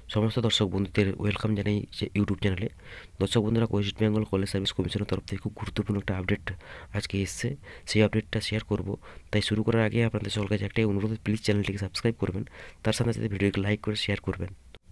সমস্ত দর্শক বন্ধুদের ওয়েলকাম জানাই যে ইউটিউব চ্যানেলে। দর্শক বন্ধুরা, ওয়েস্ট বেঙ্গল কলেজ সার্ভিস কমিশনের তরফ থেকে খুব গুরুত্বপূর্ণ একটা আপডেট আজকে এসছে। সেই আপডেটটা শেয়ার করব। তাই শুরু করার আগে আপনাদের সকল কাছে একটাই অনুরোধ, প্লিজ চ্যানেলটিকে সাবস্ক্রাইব করবেন, তার সাথে সাথে ভিডিওকে লাইক করে শেয়ার করবেন।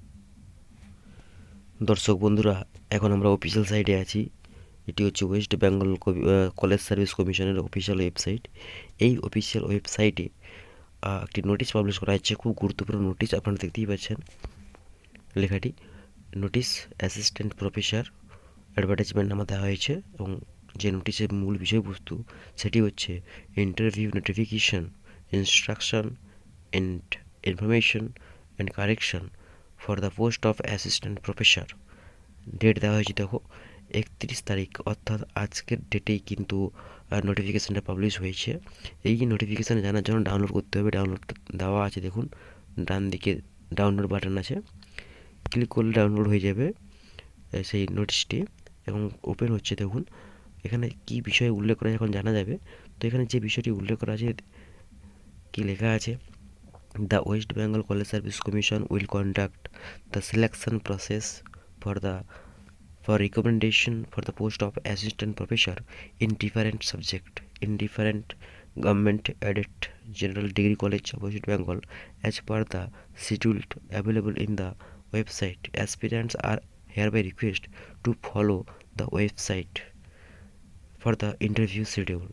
দর্শক বন্ধুরা, এখন আমরা অফিসিয়াল সাইটে আছি। এটি হচ্ছে ওয়েস্ট বেঙ্গল কলেজ সার্ভিস কমিশনের অফিসিয়াল ওয়েবসাইট। এই অফিসিয়াল ওয়েবসাইটে একটি নোটিশ পাবলিশ করা হচ্ছে, খুব গুরুত্বপূর্ণ নোটিশ। আপনারা দেখতেই পাচ্ছেন লেখাটি, নোটিশ অ্যাসিস্ট্যান্ট প্রফেসর অ্যাডভার্টাইজমেন্ট নামে দেওয়া হয়েছে। এবং যে নোটিশের মূল বিষয়বস্তু সেটি হচ্ছে interview notification, instruction and information and correction for the post of assistant professor. Date দেওয়া হয়েছে দেখো 31 তারিখ, অর্থাৎ আজকের ডেটেই কিন্তু নোটিফিকেশানটা পাবলিশ হয়েছে। এই নোটিফিকেশান জানার জন্য ডাউনলোড করতে হবে। ডাউনলোড দেওয়া আছে দেখুন, ডান দিকে ডাউনলোড বাটন আছে, ক্লিক করলে ডাউনলোড হয়ে যাবে সেই নোটিশটি এবং ওপেন হচ্ছে। দেখুন এখানে কি বিষয়ে উল্লেখ করা এখন জানা যাবে। তো এখানে যে বিষয়টি উল্লেখ করা আছে, কি লেখা আছে, the West Bengal college service commission will conduct the selection process for recommendation for the post of assistant professor in different government aided general degree college of West Bengal as per the schedule available in the website. Aspirants are hereby requested to follow the website for the interview schedule.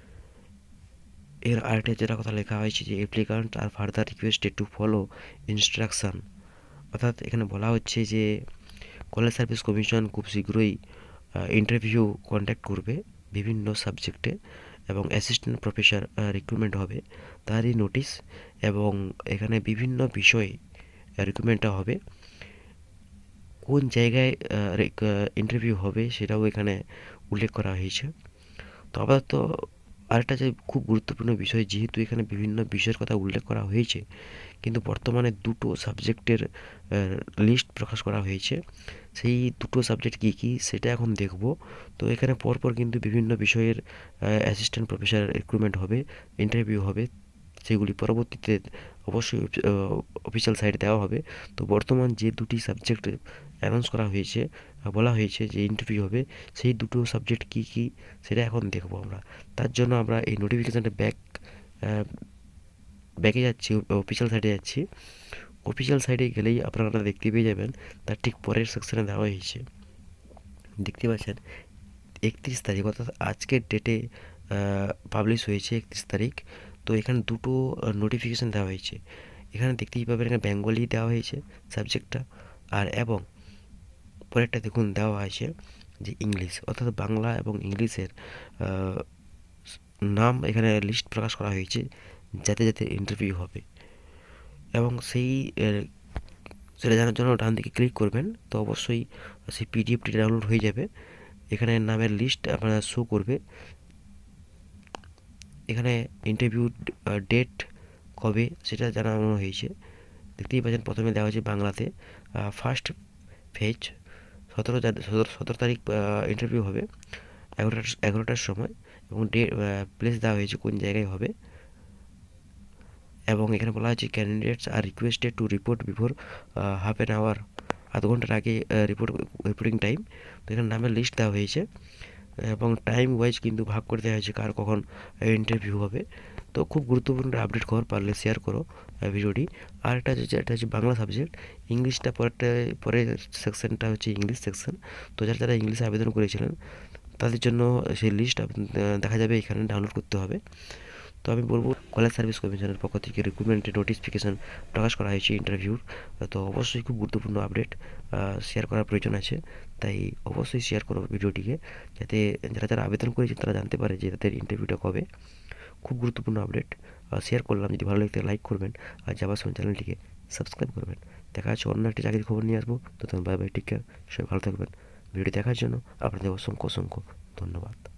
এর আরেকটা যেটা কথা লেখা হয়েছে যে applicant are further requested to follow instruction, অর্থাৎ এখানে বলা হচ্ছে যে কলেজ সার্ভিস কমিশন খুব শীঘ্রই ইন্টারভিউ কন্ডাক্ট করবে বিভিন্ন সাবজেক্টে এবং অ্যাসিস্ট্যান্ট প্রফেসর রিক্রুটমেন্ট হবে, তারই নোটিশ। এবং এখানে বিভিন্ন বিষয়ে রিক্রুটমেন্টটা হবে, কোন জায়গায় ইন্টারভিউ হবে সেটাও এখানে উল্লেখ করা হয়েছে। তো আপাতত আরেকটা যে খুব গুরুত্বপূর্ণ বিষয়, যেহেতু এখানে বিভিন্ন বিষয়ের কথা উল্লেখ করা হয়েছে, কিন্তু বর্তমানে দুটো সাবজেক্টের লিস্ট প্রকাশ করা হয়েছে। সেই দুটো সাবজেক্ট কী কী সেটা এখন দেখব। তো এখানে পরপর কিন্তু বিভিন্ন বিষয়ের অ্যাসিস্ট্যান্ট প্রফেসর রিক্রুটমেন্ট হবে, ইন্টারভিউ হবে, সেগুলি পরবর্তীতে অবশ্যই অফিসিয়াল সাইটে দেওয়া হবে। তো বর্তমান যে দুটি সাবজেক্ট অ্যানাউন্স করা হয়েছে, বলা হয়েছে যে ইন্টারভিউ হবে, সেই দুটো সাবজেক্ট কী কী সেটা এখন দেখব আমরা। তার জন্য আমরা এই নোটিফিকেশানটা ব্যাকে যাচ্ছি, অফিসিয়াল সাইটে যাচ্ছি। অফিসিয়াল সাইটে গেলেই আপনারা দেখতে পেয়ে যাবেন, তার ঠিক পরের সেকশনে দেওয়া হয়েছে। দেখতে পাচ্ছেন 31 তারিখ, অর্থাৎ আজকের ডেটে পাবলিশ হয়েছে 31 তারিখ। তো এখানে দুটো নোটিফিকেশান দেওয়া হয়েছে। এখানে দেখতেই পাবেন, এখানে বেঙ্গলি দেওয়া হয়েছে সাবজেক্টটা, আর এবং পরেরটা দেখুন দেওয়া আছে যে ইংলিশ, অর্থাৎ বাংলা এবং ইংলিশের নাম এখানে লিস্ট প্রকাশ করা হয়েছে, যাতে যাতে ইন্টারভিউ হবে। এবং সেটা জানার জন্য ডান দিকে ক্লিক করবেন, তো অবশ্যই সেই পিডিএফটি ডাউনলোড হয়ে যাবে। এখানে নামের লিস্ট আপনারা শো করবে। এখানে ইন্টারভিউ ডেট কবে সেটা জানানো হয়েছে। দেখতেই পাচ্ছেন প্রথমে দেওয়া হয়েছে বাংলাতে ফার্স্ট ফেজ 17 তারিখ ইন্টারভিউ হবে 11টার সময়, এবং প্লেস দেওয়া হয়েছে কোন জায়গায় হবে। এবং এখানে বলা হয়েছে candidates are requested to report before half an hour, আধ ঘন্টার আগে রিপোর্টিং টাইম। তো এখানে নামের লিস্ট দেওয়া হয়েছে এবং টাইম ওয়াইজ কিন্তু ভাগ করে দেওয়া হয়েছে কার কখন ইন্টারভিউ হবে। তো খুব গুরুত্বপূর্ণ আপডেট খবর, পারলে শেয়ার করো ভিডিওটি। আর এটা হচ্ছে বাংলা সাবজেক্ট। ইংলিশটা পরের সেকশনটা হচ্ছে ইংলিশ সেকশন। তো যারা যারা ইংলিশে আবেদন করেছিলেন তাদের জন্য সেই লিস্ট দেখা যাবে, এখানে ডাউনলোড করতে হবে। তো আমি বলবো, কলেজ সার্ভিস কমিশনের পক্ষ থেকে রিক্রুটমেন্টের নোটিফিকেশান প্রকাশ করা হয়েছে ইন্টারভিউর। তো অবশ্যই খুব গুরুত্বপূর্ণ আপডেট শেয়ার করার প্রয়োজন আছে। তাই অবশ্যই শেয়ার করো ভিডিওটিকে, যাতে যারা যারা আবেদন করেছে তারা জানতে পারে যে তাদের ইন্টারভিউটা কবে। খুব গুরুত্বপূর্ণ আপডেট শেয়ার করলাম। যদি ভালো লাগতে লাইক করবেন, আর যাবার সময় চ্যানেলটিকে সাবস্ক্রাইব করবেন। দেখা যাচ্ছে অন্য একটি চাকরির খবর নিয়ে আসবো। তো তখন বাই বাই, টেক কেয়ার, সবাই ভালো থাকবেন। ভিডিও দেখার জন্য আপনাদের অসংখ্য অসংখ্য ধন্যবাদ।